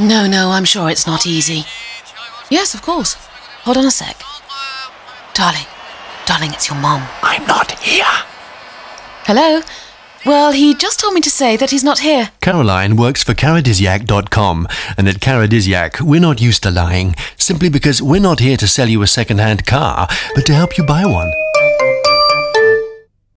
No, I'm sure it's not easy. Yes, of course. Hold on a sec. Darling, it's your mom. I'm not here. Hello? Well, he just told me to say that he's not here. Caroline works for Caradisiac.com, and at Caradisiac, we're not used to lying, simply because we're not here to sell you a second-hand car, but to help you buy one.